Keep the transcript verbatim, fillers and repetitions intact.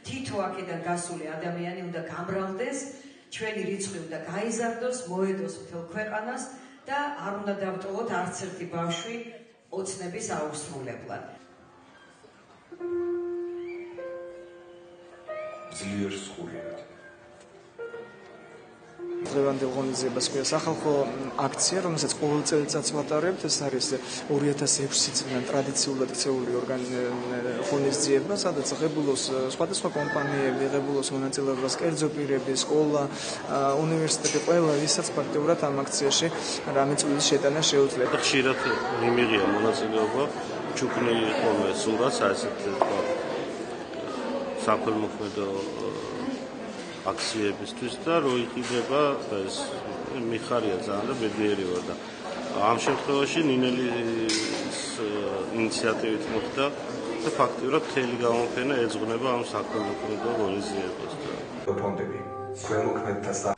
თითო აქედან გასული ადამიანი უნდა გამრავლდეს, ჩვენი რიცხვი უნდა გაიზარდოს, მოედოს მთელ ქვეყანას და არ უნდა დავტოვოთ არც ერთი ბავშვი ოცნების აუსრულებლად. ძლიერ სხურიათ. დღევანდელ ღონისძიებას ქვია სახალხო აქცია, რომელსაც ყოველ წელიწადს ვატარებთ. ეს არის ორი ათას ექვსი წლიდან ტრადიციულად ქცეული ღონისძიება, სადაც ღებულობს სხვადასხვა კომპანიები, ღებულობს მონაწილეობას კერძო პირები, სკოლა, უნივერსიტეტი, ყველა ვისაც ფაქტიურად ამ აქციაში რამე წვლის შეტანა შეუძლია. ხშირად მიმიღია მონაწილეობა, ჩუქნილი ხოლმე სულაც ასეთ საქველმოქმედო აქციებისთვის და რო იყიდება ეს მიხარია ძალიან და ბედნიერი ვარ და ამ შემთხვევაში ნინელის ინიციატივით მოხდა და ფაქტიურად მთელი გამოფენა ეძღვნება ამ საქველმოქმედო ღონისძიებას. ფონდები, ქველმოქმედთა